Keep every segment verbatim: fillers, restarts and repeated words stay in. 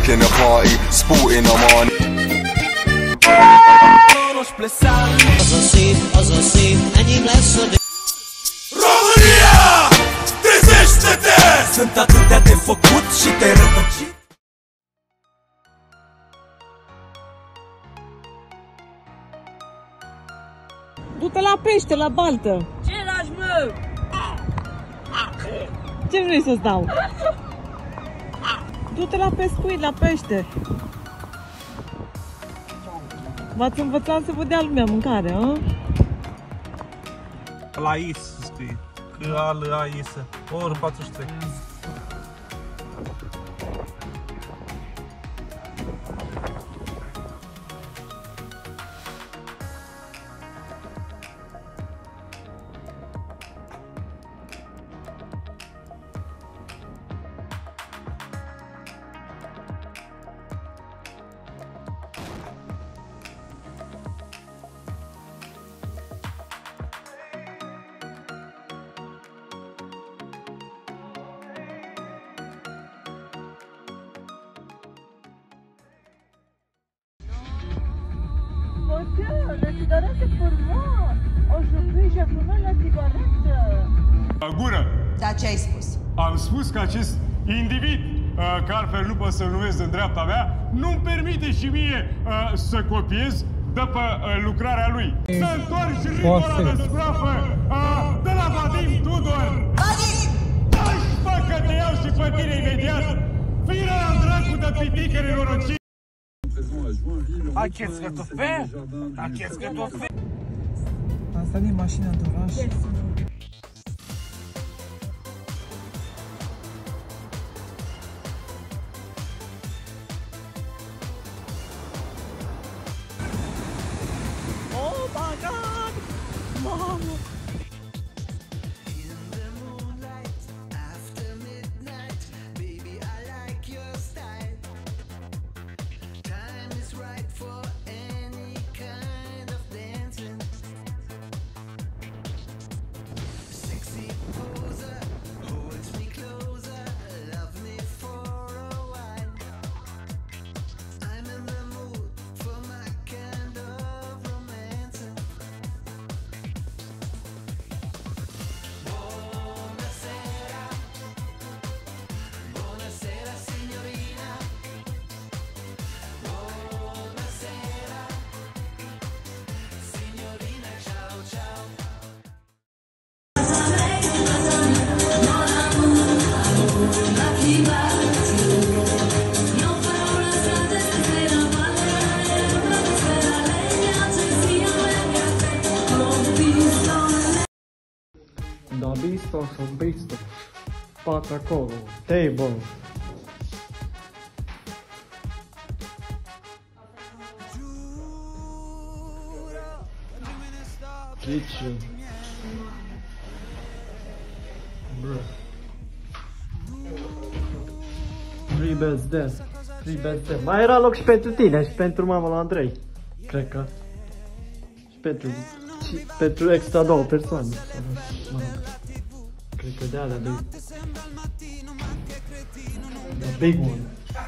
in a party, sporting a man. România, trezește-te! Sunt atâtea de făcut și te rătăcit. Du-te la pește, la baltă. Ce lași, mă? Ce vrei să-ți dau? Du-te la pescuit, la pește. V-ați învățat să vă dea lumea mâncare, a? La is scrie. C-A-L-A-I-S. Ori patruzeci și trei. Tiens, la cigarette c'est pour moi. Aujourd'hui, j'ai fumé la cigarette. Gură! Da, ce ai spus? Am spus că acest individ, uh, că altfel nu pot să-l numesc în dreapta mea, nu-mi permite și mie uh, să copiez de pe uh, lucrarea lui. Să întorci rigola de scroafă uh, de la Vadim Tudor! Vadim! Taci, bă, că te iau și pe tine imediat! Fii la dracu de pitică nenorocit! Ah, qu'est-ce que tu fais? Ah, qu'est-ce que tu fais? Asta e mașina de oraș. Oh my God! Mamă! Da visto, son visto. Pat acolo. Table. Kitchen. Bruh. Free beds there. Free beds there. Mai era loc și pentru tine și pentru mama lui Andrei. Cred că. Și pentru... Și pentru extra două persoane. Mă rog. Cred că de alea de... The big one.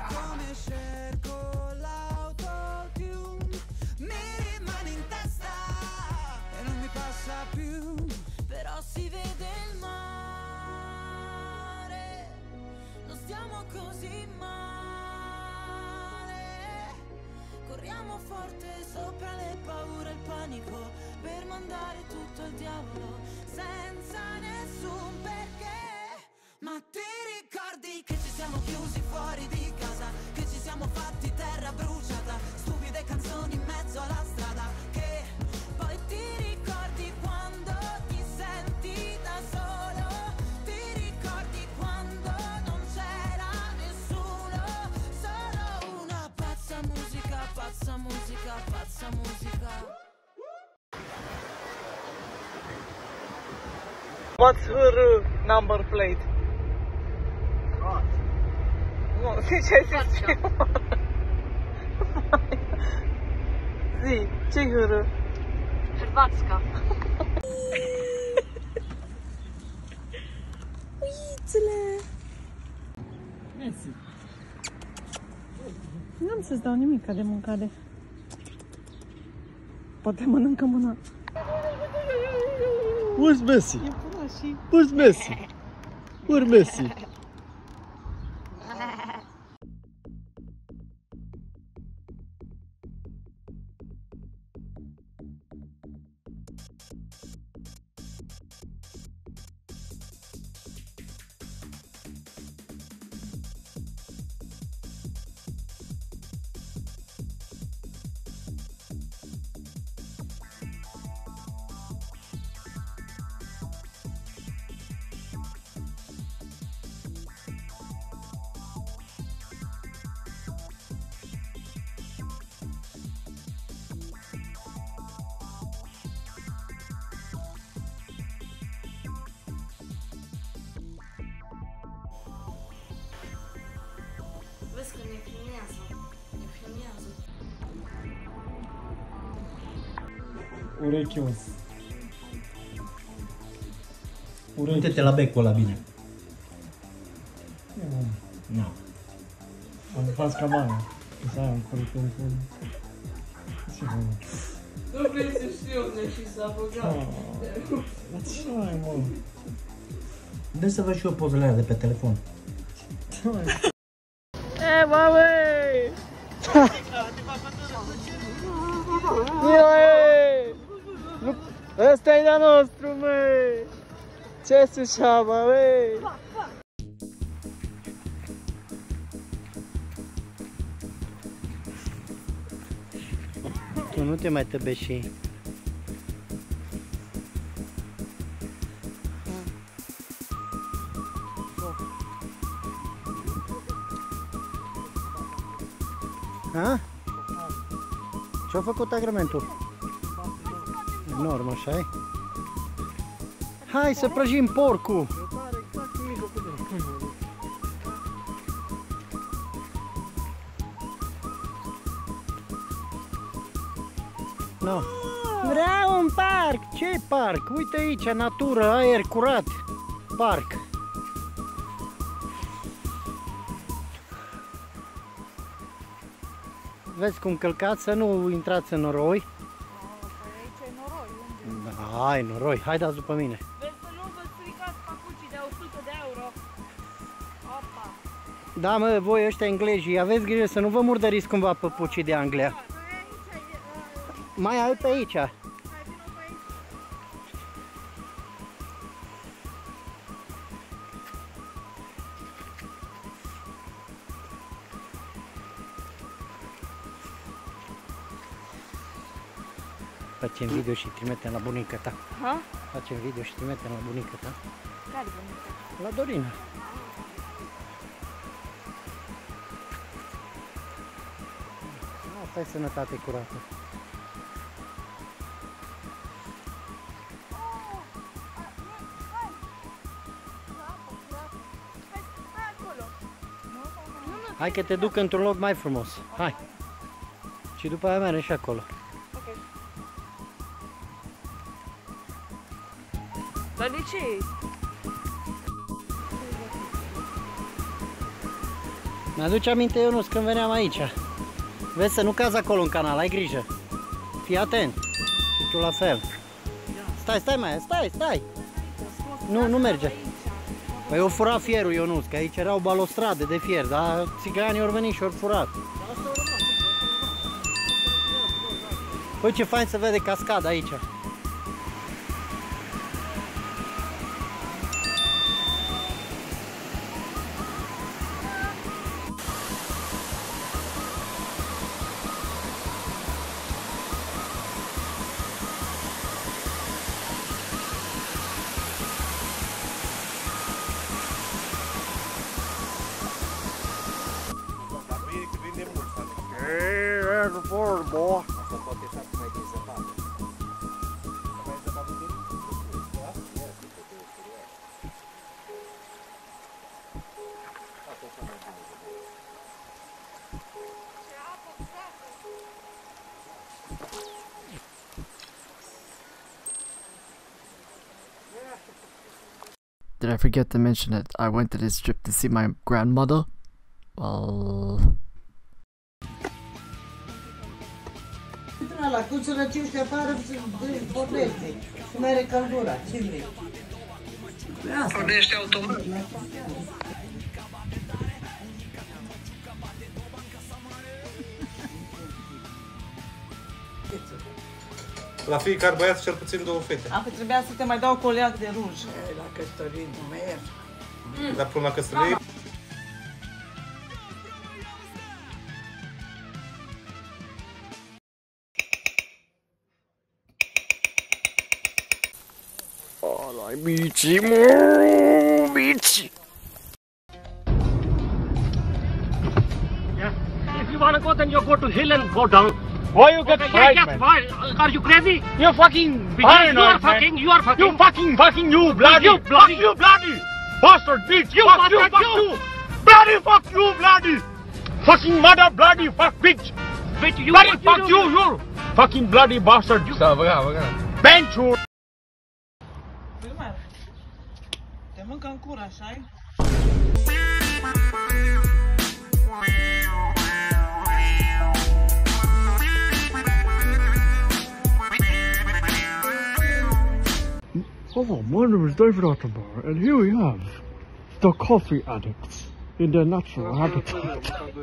Corriamo forte sopra le paure e il panico per mandare tutto al diavolo senza nessun perché. Ma ti ricordi che ci siamo chiusi fuori di casa, che ci siamo fatti terra bruciata, stupide canzoni in mezzo alla strada, che poi ti ricordi quando ti senti da solo, ti ricordi quando non c'era nessuno, solo una pazza musica, pazza musica, pazza musica. What's her uh, number plate? What? Nu, zi ce ai zis prima. Zi, ce-i hârâ? Hrvatska. Uițele! Mersi. N-am să-ți dau nimic de mâncare. Poate mănâncăm una. Where's Messi? Where's Messi? Where's Messi? Vezi că ne filmează. Ne filmează. Urechios. Uite-te la becul ăla bine. Nu. Am făcut ca mare. Să am făcut un Nu vrei să știu unde și s-a băgat. Ce mai mult? Dă să văd și eu pozele alea de pe telefon. E, mame! Ia, ăsta e de-a nostru, măi! Ce se șama, măi! Tu nu te mai tăbeși. Ha? Ce-a făcut agrementul? Enorm, așa-i? Hai să prăjim porcul! No. Vreau un parc! Ce parc? Uite aici, natură, aer curat! Parc! Vezi cum călcați, să nu intrați în noroi. Aici e noroi, unde? Da, ai noroi, hai dați după mine. Vezi să nu vă stricați papucii de o sută de euro. Opa! Da, mă, voi ăștia englezii, aveți grijă să nu vă murdăriți cumva păpucii de Anglia. Mai ai pe aici. Facem video și trimitem la bunica ta. Ha? Facem video și trimitem la bunica ta. Care bunica? La Dorina. Asta e sănătate curată. Hai că te duc într-un loc mai frumos. Hai. Și după aia mergem și acolo. Dar de ce? Mi-aduce aminte, Ionuț, când veneam aici. Vezi să nu cazi acolo în canal, ai grijă. Fii atent. Și tu la fel. Stai, stai mai, stai, stai. Nu, nu merge. Păi o furat fierul, Ionuț, că aici erau balostrade de fier, dar țiganii au venit și au furat. Păi ce fain să vede cascada aici. Did I forget to mention that I went to this trip to see my grandmother? Well... ăla, cum să răcești afară, pornește. Cum are căldura, ce vrei? Pornește automat. La fiecare băiat cel puțin două fete. Apoi trebuia să te mai dau coleac de ruj. La căsătorie nu merge. Dar până la căsătorie... Ăla-i Mici, mă, Mici! If you wanna go, then you go to hill and go down. Why you get okay, frightened, yes, why? Are you crazy? You're fucking paranoid, you are fucking, man. You are fucking. You fucking, fucking, you bloody. You bloody. Fuck you bloody. Bastard bitch. You fuck you, fuck you. Bloody fuck you, bloody. Fucking mother bloody fuck bitch. Bitch, you bloody fuck you, you. Fucking bloody bastard. You. Să băga, băga. Bench you. Te mâncă în cur, așa-i? Hello, my name is David Attenborough, and here we have the coffee addicts in their natural habitat.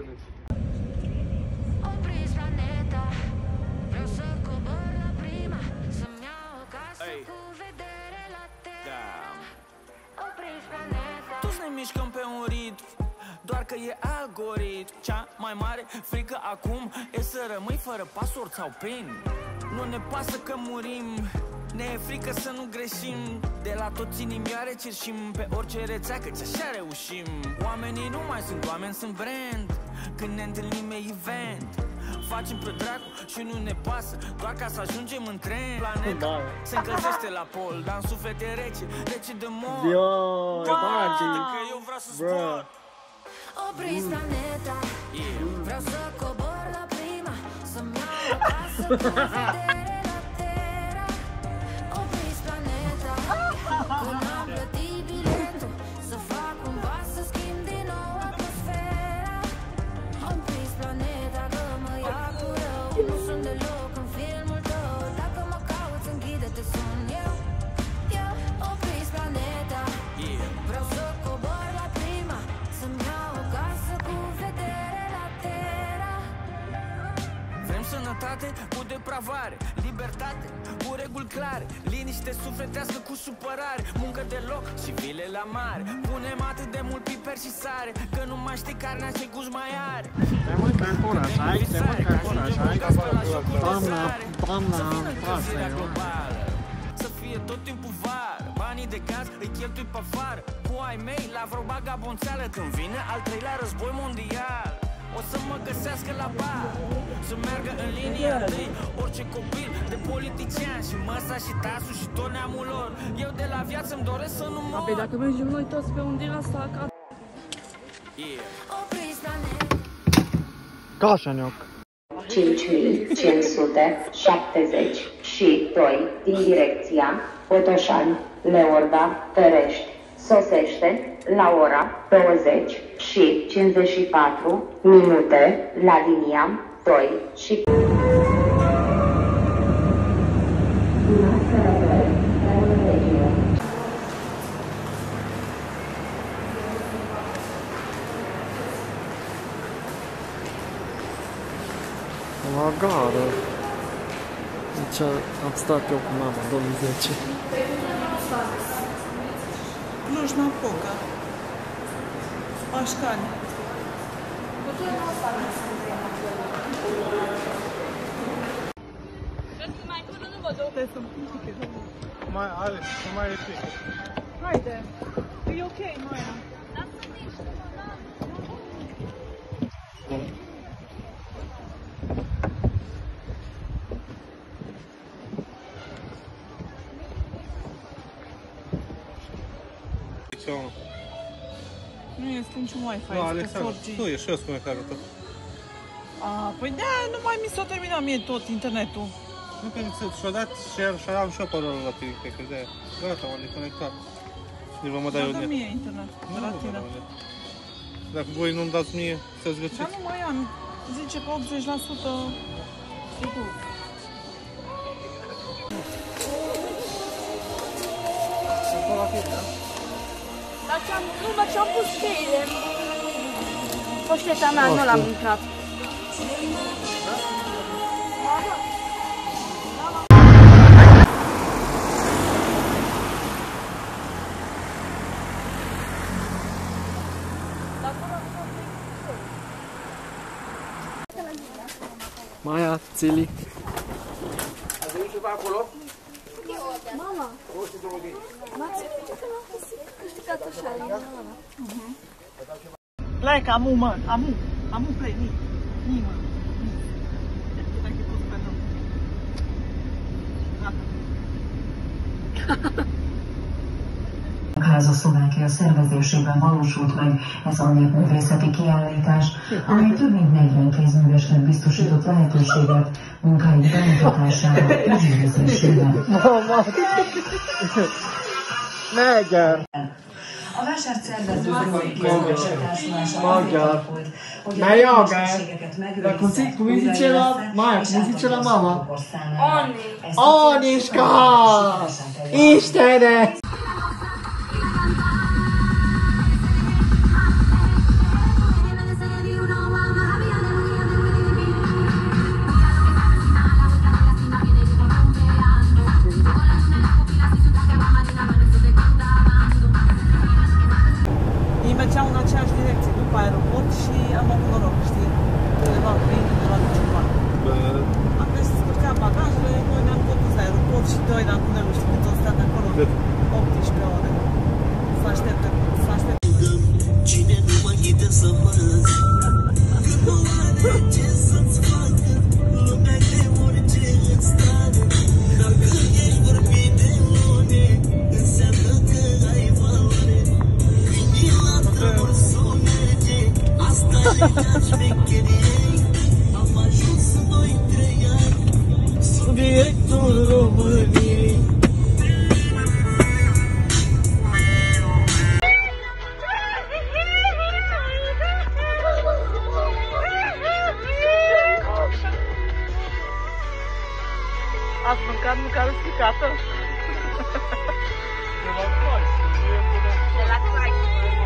Toți ne mișcăm pe un ritm, doar că e algoritm. Cea mai mare frică acum e să rămâi fără password sau pin. Nu ne pasă că murim, ne e frică să nu greșim. De la toți inimioare cerșim pe orice rețea, căci așa reușim. Oamenii nu mai sunt oameni, sunt brand. Când ne întâlnim e event, facem pe dracu și nu ne pasă, doar ca să ajungem în tren. Planeta se încălzește la pol, dar în suflet e rece, rece de mor. Că eu vreau să zbor. Opriți planeta, vreau să cobor la prima, să-mi iau acasă cu vedere la Terra. Opriți planeta, că n-am plătit biletul, să fac cumva să schimb din nou atmosfera. Opriți planeta, că mă ia cu rău, nu sunt deloc în filmul tău. Dacă mă cauți, închide-te, sun eu. Opriți planeta, vreau să cobor la prima, să-mi iau o casă cu vedere la Terra. Vrem sănătate cu depravare, libertate cu reguli clare, liniște sufletească cu supărare, muncă de loc și vile la mare. Punem atât de mult piper și sare, că nu mai știi carnea ce gust mai are. Te mâncă în cur, așa-i? Te mâncă în cur, așa-i? Doamna, doamna, asta-i, să fie tot timpul vară, banii de gaz îi cheltui pe afară. Cu ai mei la vreo bagabonțeală, când vine al treilea război mondial. O să mă găsească la bar, să meargă în linia întâi orice copil de politician, și măsa și tasul și tot neamul lor. Eu de la viață îmi doresc să nu mor. Apoi dacă mergem noi toți pe un din asta ca... Cașanioc. cinci mii cinci sute șaptezeci și doi din direcția Botoșani, Leorda, Tărești. Sosește la ora douăzeci și cincizeci și patru minute la linia doi și... La gară. Deci am stat eu cu mama în două mii zece. Cluj-Napoca, Pașcani. Mai are, mai e frică. Haide, e ok, Maia. Nu este niciun Wi-Fi, nu, Alexandru, nu e și eu spune care tot. A, păi da, nu mai mi s-a terminat mie tot internetul. Nu, că și-o dat și am și eu parolul la tine, cred că de-aia. Gata, m-am deconectat. Și vă mă dai eu net. mie internet, de la tine. Dacă voi nu-mi dați mie, să-ți găsiți. Dar nu mai am, zice că optzeci la sută sigur. filtră. Dar ce-am, nu, dar ce-am pus cheile. Poșteta mea, nu l-am intrat. Maia, Țili. Ați venit ceva acolo? Mama, m-ați zice că n-am câștigat așa, Plec, amu, mă, amu, amu plec, ni, ni, mă. Háza Szlovákia szervezésében valósult meg ez a népművészeti kiállítás, amely több mint negyven kézművesnek biztosított lehetőséget munkáik bemutatására és ügyvézésére. Magyar! A vásárt szervező kézművesek társulása alakult, hogy a lehetőségeket megőrizze, come si diceva, Maja, come si diceva mama? Oni. Oniska! Istene! Mergeam în aceeași direcție, după aeroport și am avut noroc, știi? De la plin, de la ceva. Am descărcat bagajele, noi ne-am condus la aeroport și doi ne-am pune, nu știu cât o stat acolo, optsprezece ore. Să aștepte, să aștepte. Cine nu mă ghide să mănânc, când nu are ce să-ți facă, lumea de orice îți stane. Dacă ești vorbit de lune, înseamnă că ai valoare. Asta e ca șmecheriei. Am ajuns în doi trei ani subiectul României. Ați mâncat mâncare stricată? De la Christ. De la Christ.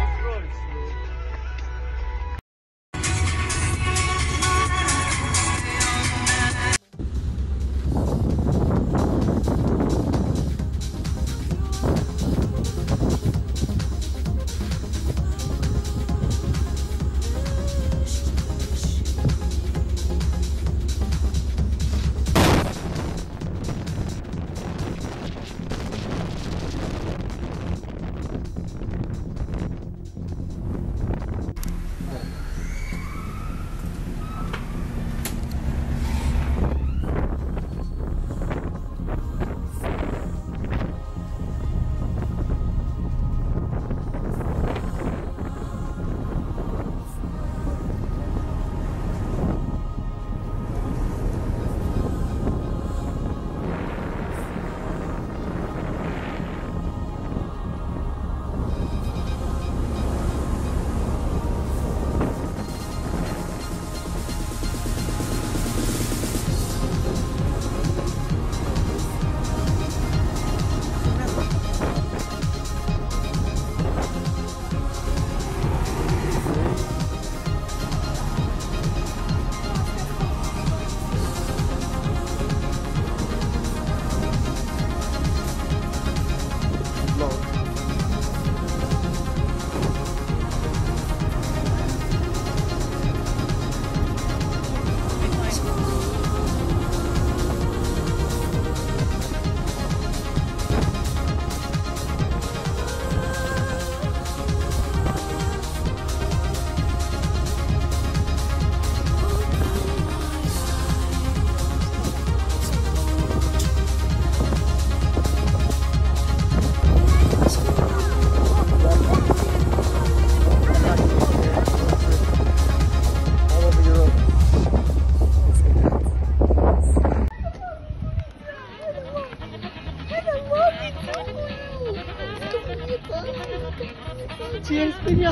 Ce este ea?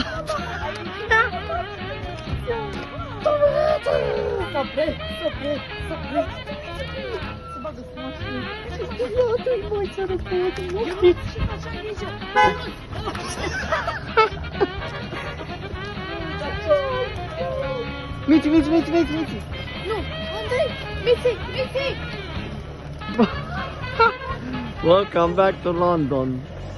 Să plec, să plec, să plec. Să bagă să mașină. Ce este ea? Dă-i voi să răpăt, nu știți. Micio. Mici, mici, mici, mici, mici. Nu, Andrei, Mici, Mici. Welcome back to London.